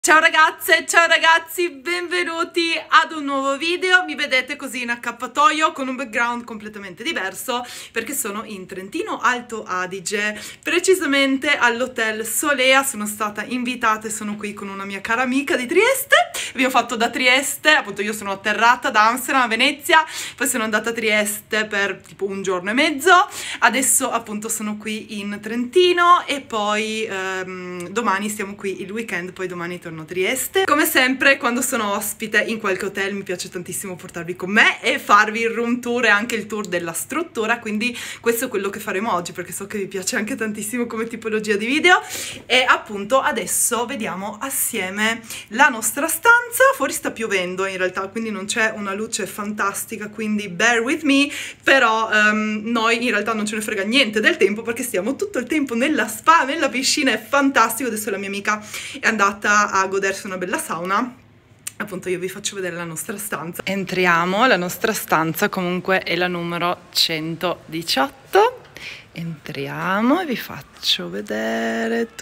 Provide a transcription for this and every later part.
Ciao ragazze, ciao ragazzi, benvenuti ad un nuovo video. Mi vedete così in accappatoio con un background completamente diverso perché sono in Trentino Alto Adige, precisamente all'Hotel Solea. Sono stata invitata e sono qui con una mia cara amica di Trieste. Vi ho fatto da Trieste, appunto io sono atterrata da Amsterdam a Venezia, poi sono andata a Trieste per tipo un giorno e mezzo, adesso appunto sono qui in Trentino e poi domani stiamo qui il weekend, poi domani torno a Trieste. Come sempre quando sono ospite in qualche hotel mi piace tantissimo portarvi con me e farvi il room tour e anche il tour della struttura, quindi questo è quello che faremo oggi perché so che vi piace anche tantissimo come tipologia di video. E appunto adesso vediamo assieme la nostra stanza. Fuori sta piovendo in realtà, quindi non c'è una luce fantastica, quindi bear with me, però noi in realtà non ce ne frega niente del tempo perché stiamo tutto il tempo nella spa, nella piscina, è fantastico. Adesso la mia amica è andata a godersi una bella sauna. Appunto io vi faccio vedere la nostra stanza. Entriamo, la nostra stanza comunque è la numero 118. Entriamo e vi faccio vedere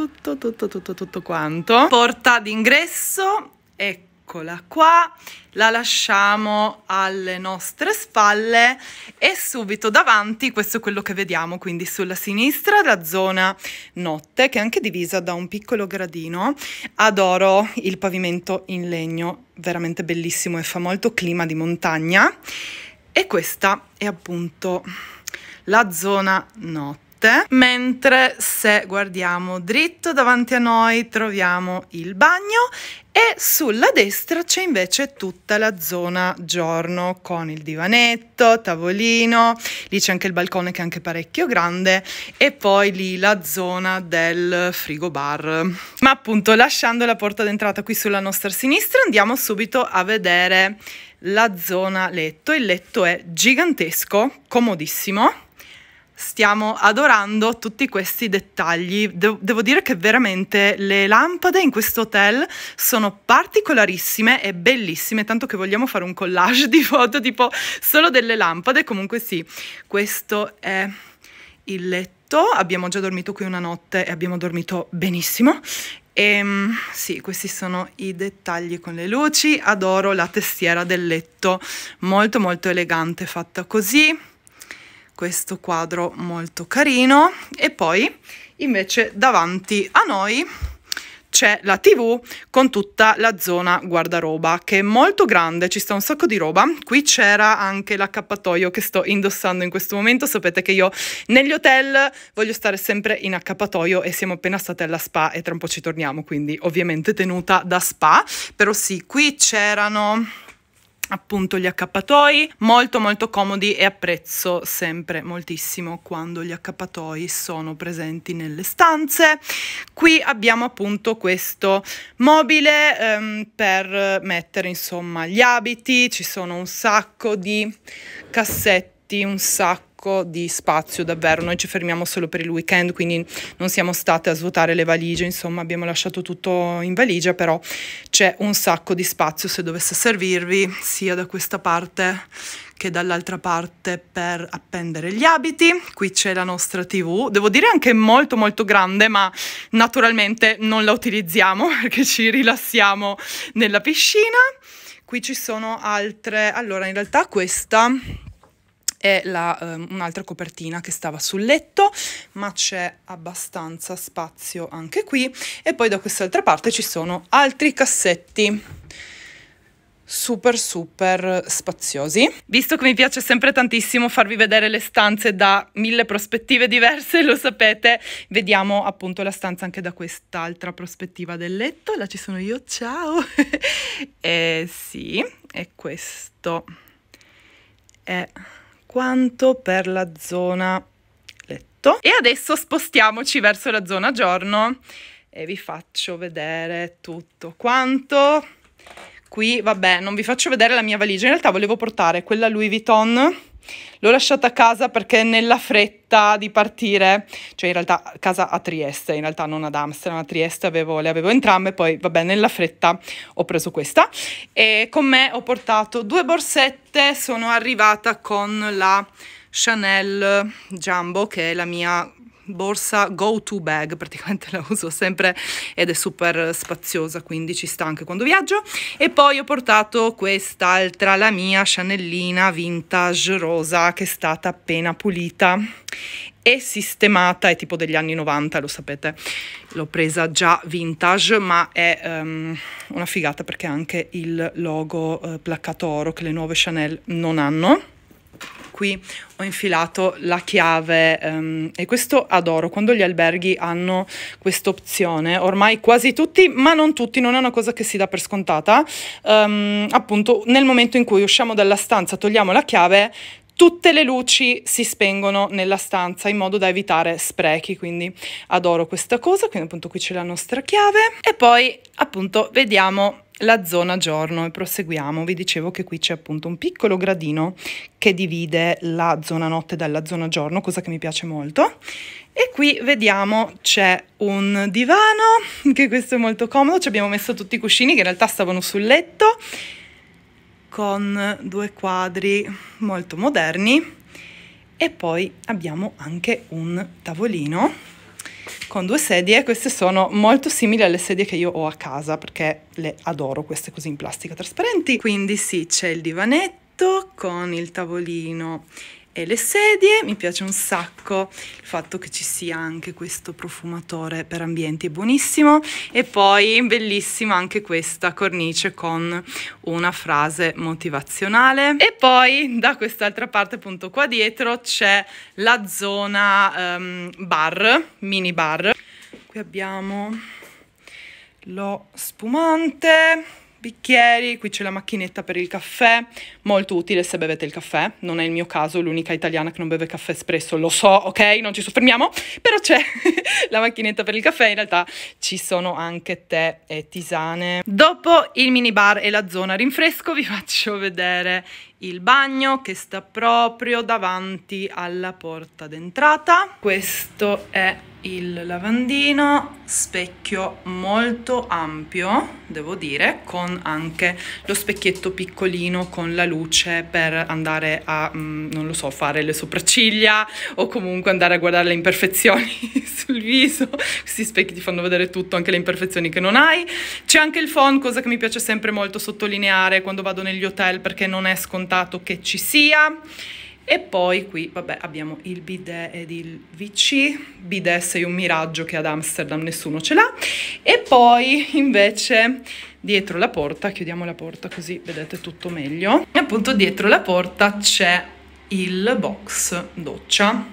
tutto quanto. Porta d'ingresso, eccola qua, la lasciamo alle nostre spalle e subito davanti questo è quello che vediamo, quindi sulla sinistra la zona notte che è anche divisa da un piccolo gradino. Adoro il pavimento in legno, veramente bellissimo e fa molto clima di montagna. E questa è appunto la zona notte, mentre se guardiamo dritto davanti a noi troviamo il bagno e sulla destra c'è invece tutta la zona giorno con il divanetto, tavolino, lì c'è anche il balcone che è anche parecchio grande e poi lì la zona del frigo bar. Ma appunto lasciando la porta d'entrata qui sulla nostra sinistra andiamo subito a vedere la zona letto. Il letto è gigantesco, comodissimo. Stiamo adorando tutti questi dettagli. Devo dire che veramente le lampade in questo hotel sono particolarissime e bellissime, tanto che vogliamo fare un collage di foto tipo solo delle lampade. Comunque sì, questo è il letto. Abbiamo già dormito qui una notte e abbiamo dormito benissimo. E sì, questi sono i dettagli con le luci. Adoro la testiera del letto, molto molto elegante, fatta così. Questo quadro molto carino e poi invece davanti a noi c'è la TV con tutta la zona guardaroba che è molto grande, ci sta un sacco di roba. Qui c'era anche l'accappatoio che sto indossando in questo momento. Sapete che io negli hotel voglio stare sempre in accappatoio e siamo appena state alla spa e tra un po' ci torniamo, quindi ovviamente tenuta da spa. Però sì, qui c'erano appunto gli accappatoi molto molto comodi e apprezzo sempre moltissimo quando gli accappatoi sono presenti nelle stanze. Qui abbiamo appunto questo mobile per mettere insomma gli abiti, ci sono un sacco di cassetti, un sacco di spazio davvero. Noi ci fermiamo solo per il weekend, quindi non siamo state a svuotare le valigie, insomma abbiamo lasciato tutto in valigia, però c'è un sacco di spazio se dovesse servirvi sia da questa parte che dall'altra parte per appendere gli abiti. Qui c'è la nostra TV, devo dire anche molto molto grande, ma naturalmente non la utilizziamo perché ci rilassiamo nella piscina. Qui ci sono altre, allora in realtà questa è un'altra copertina che stava sul letto, ma c'è abbastanza spazio anche qui. E poi da quest'altra parte ci sono altri cassetti super super spaziosi. Visto che mi piace sempre tantissimo farvi vedere le stanze da 1000 prospettive diverse, lo sapete, vediamo appunto la stanza anche da quest'altra prospettiva del letto. Là ci sono io, ciao! E sì, e questo è quanto per la zona letto. E adesso spostiamoci verso la zona giorno e vi faccio vedere tutto quanto. Qui vabbè non vi faccio vedere la mia valigia, in realtà volevo portare quella Louis Vuitton, l'ho lasciata a casa perché nella fretta di partire, cioè in realtà a casa a Trieste, in realtà non ad Amsterdam, a Trieste le avevo entrambe, poi vabbè nella fretta ho preso questa e con me ho portato 2 borsette. Sono arrivata con la Chanel Jumbo che è la mia borsa go to bag, praticamente la uso sempre ed è super spaziosa, quindi ci sta anche quando viaggio. E poi ho portato quest'altra, la mia Chanelina vintage rosa, che è stata appena pulita e sistemata, è tipo degli anni 90, lo sapete, l'ho presa già vintage, ma è una figata perché ha anche il logo placcato oro che le nuove Chanel non hanno. Qui ho infilato la chiave e questo adoro quando gli alberghi hanno questa opzione, ormai quasi tutti, ma non tutti, non è una cosa che si dà per scontata, appunto nel momento in cui usciamo dalla stanza, togliamo la chiave, tutte le luci si spengono nella stanza in modo da evitare sprechi, quindi adoro questa cosa. Quindi appunto qui c'è la nostra chiave e poi appunto vediamo la zona giorno e proseguiamo. Vi dicevo che qui c'è appunto un piccolo gradino che divide la zona notte dalla zona giorno, cosa che mi piace molto. E qui vediamo c'è un divano, che questo è molto comodo, ci abbiamo messo tutti i cuscini che in realtà stavano sul letto, con due quadri molto moderni, e poi abbiamo anche un tavolino con due sedie. Queste sono molto simili alle sedie che io ho a casa perché le adoro, queste così in plastica trasparenti. Quindi sì, c'è il divanetto con il tavolino e le sedie. Mi piace un sacco il fatto che ci sia anche questo profumatore per ambienti, è buonissimo. E poi bellissima anche questa cornice con una frase motivazionale. E poi da quest'altra parte appunto qua dietro c'è la zona bar, mini bar. Qui abbiamo lo spumante, bicchieri, qui c'è la macchinetta per il caffè, molto utile se bevete il caffè. Non è il mio caso, l'unica italiana che non beve caffè espresso, lo so, ok? Non ci soffermiamo, però c'è la macchinetta per il caffè. In realtà ci sono anche tè e tisane. Dopo il minibar e la zona rinfresco vi faccio vedere il bagno che sta proprio davanti alla porta d'entrata. Questo è il lavandino, specchio molto ampio, devo dire, con anche lo specchietto piccolino con la luce per andare a, non lo so, fare le sopracciglia o comunque andare a guardare le imperfezioni sul viso. Questi specchi ti fanno vedere tutto, anche le imperfezioni che non hai. C'è anche il phon, cosa che mi piace sempre molto sottolineare quando vado negli hotel perché non è scontato che ci sia. E poi qui, vabbè, abbiamo il bidet ed il WC. Bidet sei un miraggio che ad Amsterdam nessuno ce l'ha. E poi invece dietro la porta, chiudiamo la porta così vedete tutto meglio. E appunto dietro la porta c'è il box doccia.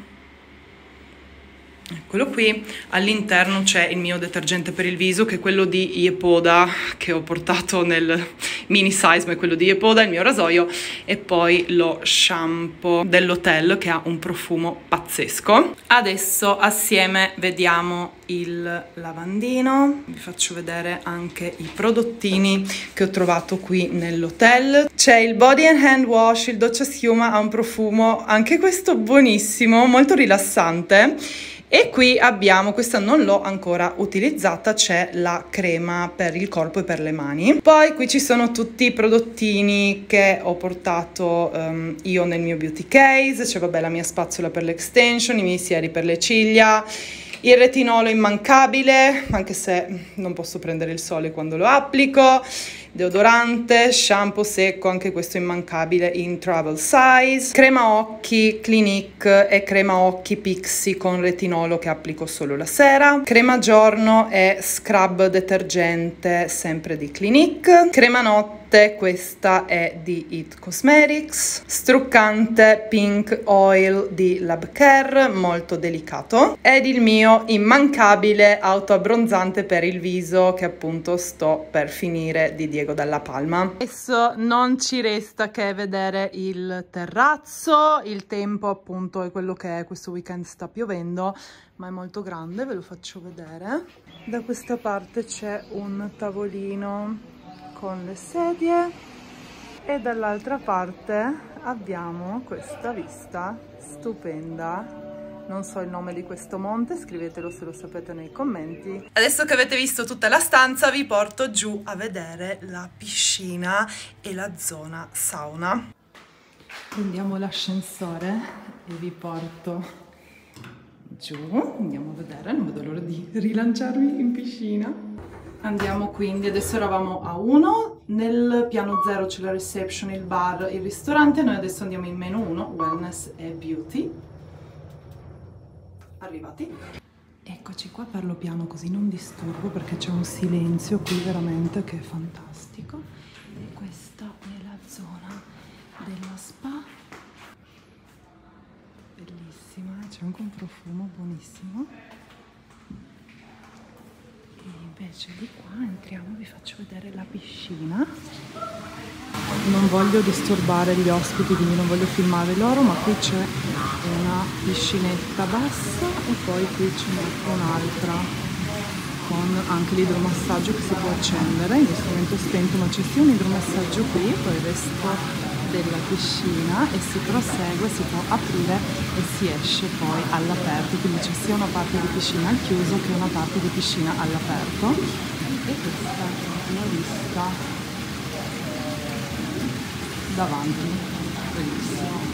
Eccolo qui, all'interno c'è il mio detergente per il viso che è quello di Yepoda che ho portato nel mini size, ma è quello di Yepoda, il mio rasoio, e poi lo shampoo dell'hotel che ha un profumo pazzesco. Adesso assieme vediamo il lavandino, vi faccio vedere anche i prodottini che ho trovato qui nell'hotel. C'è il body and hand wash, il doccia schiuma, ha un profumo anche questo buonissimo, molto rilassante. E qui abbiamo, questa non l'ho ancora utilizzata, c'è la crema per il corpo e per le mani. Poi qui ci sono tutti i prodottini che ho portato io nel mio beauty case. C'è vabbè la mia spazzola per l'extension, i miei sieri per le ciglia, il retinolo immancabile, anche se non posso prendere il sole quando lo applico, deodorante, shampoo secco, anche questo immancabile in travel size, crema occhi Clinique e crema occhi Pixi con retinolo che applico solo la sera, crema giorno e scrub detergente sempre di Clinique, crema notte, questa è di It Cosmetics, struccante Pink Oil di Lab Care, molto delicato, ed il mio immancabile autoabbronzante per il viso che appunto sto per finire di Diego Dalla Palma. Adesso non ci resta che vedere il terrazzo. Il tempo appunto è quello che è, questo weekend sta piovendo ma è molto grande, ve lo faccio vedere. Da questa parte c'è un tavolino con le sedie e dall'altra parte abbiamo questa vista stupenda. Non so il nome di questo monte, scrivetelo se lo sapete nei commenti. Adesso che avete visto tutta la stanza vi porto giù a vedere la piscina e la zona sauna. Prendiamo l'ascensore e vi porto giù, andiamo a vedere, non vedo l'ora di rilanciarmi in piscina. Andiamo quindi, adesso eravamo a 1, nel piano 0 c'è la reception, il bar, il ristorante, noi adesso andiamo in menu 1, wellness e beauty. Arrivati. Eccoci qua, parlo piano così non disturbo perché c'è un silenzio qui veramente che è fantastico. E questa è la zona dello spa, bellissima, c'è anche un profumo buonissimo. E invece di qua entriamo, vi faccio vedere la piscina. Non voglio disturbare gli ospiti, quindi non voglio filmare loro, ma qui c'è una piscinetta bassa e poi qui ce n'è un'altra con anche l'idromassaggio che si può accendere. In questo momento è spento, ma c'è sia un idromassaggio qui, poi il resto della piscina, e si prosegue, si può aprire e si esce poi all'aperto, quindi c'è sia una parte di piscina al chiuso che una parte di piscina all'aperto. E questa è la vista davanti, bellissimo.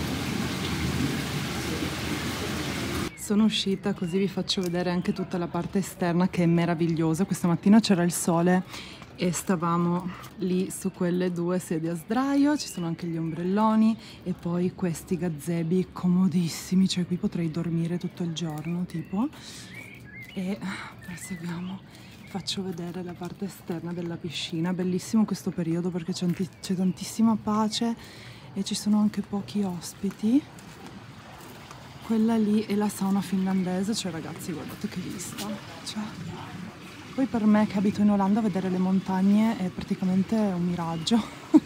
Sono uscita così vi faccio vedere anche tutta la parte esterna che è meravigliosa. Questa mattina c'era il sole e stavamo lì su quelle 2 sedie a sdraio, ci sono anche gli ombrelloni e poi questi gazebi comodissimi, cioè qui potrei dormire tutto il giorno tipo. E proseguiamo, faccio vedere la parte esterna della piscina. Bellissimo questo periodo perché c'è tantissima pace e ci sono anche pochi ospiti. Quella lì è la sauna finlandese, cioè ragazzi guardate che vista, cioè, poi per me che abito in Olanda vedere le montagne è praticamente un miraggio.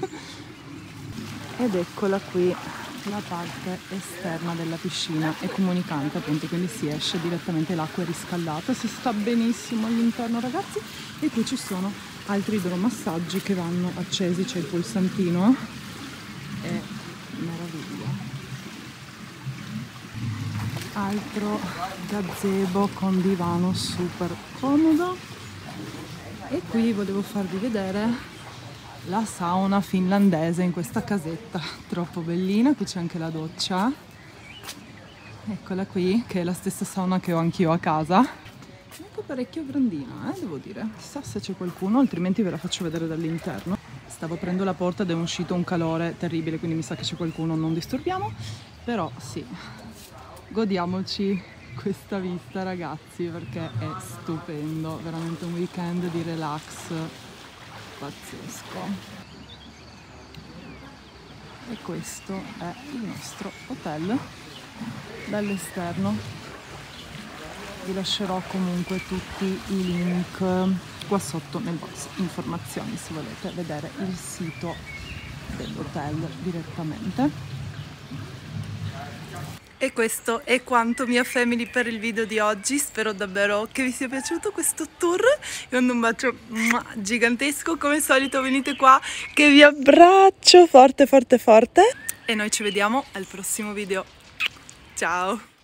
Ed eccola qui la parte esterna della piscina, è comunicante appunto, quindi si esce direttamente, l'acqua è riscaldata, si sta benissimo all'interno ragazzi. E qui ci sono altri idromassaggi che vanno accesi, c'è il pulsantino, è meraviglia. Altro gazebo con divano super comodo. E qui volevo farvi vedere la sauna finlandese in questa casetta troppo bellina. Qui c'è anche la doccia, eccola qui, che è la stessa sauna che ho anch'io a casa, anche parecchio grandina devo dire, chissà se c'è qualcuno, altrimenti ve la faccio vedere dall'interno. Stavo aprendo la porta ed è uscito un calore terribile, quindi mi sa che c'è qualcuno, non disturbiamo, però sì, godiamoci questa vista ragazzi perché è stupendo, veramente un weekend di relax pazzesco. E questo è il nostro hotel dall'esterno. Vi lascerò comunque tutti i link qua sotto nel box informazioni se volete vedere il sito dell'hotel direttamente. E questo è quanto mia family per il video di oggi, spero davvero che vi sia piaciuto questo tour. Io mando un bacio gigantesco, come al solito venite qua che vi abbraccio forte forte forte e noi ci vediamo al prossimo video. Ciao!